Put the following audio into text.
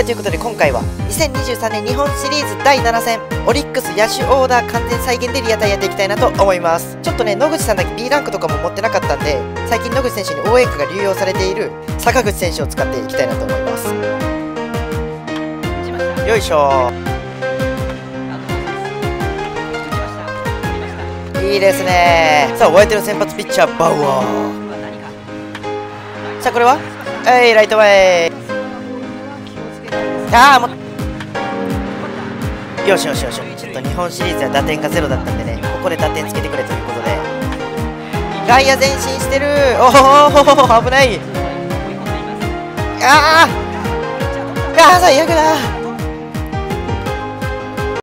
はい、ということで今回は2023年日本シリーズ第7戦オリックス野手オーダー完全再現でリアタイやっていきたいなと思います。ちょっとね、野口さんだけ B ランクとかも持ってなかったんで、最近野口選手に応援歌が流用されている坂口選手を使っていきたいなと思います。よいしょ。いいですね。さあ、お相手の先発ピッチャーバウアー。さあ、これはライト前。もうよしよしよし。ちょっと日本シリーズは打点が0だったんでね、ここで打点つけてくれということで、外野前進してる。おお、危ない。最悪だ。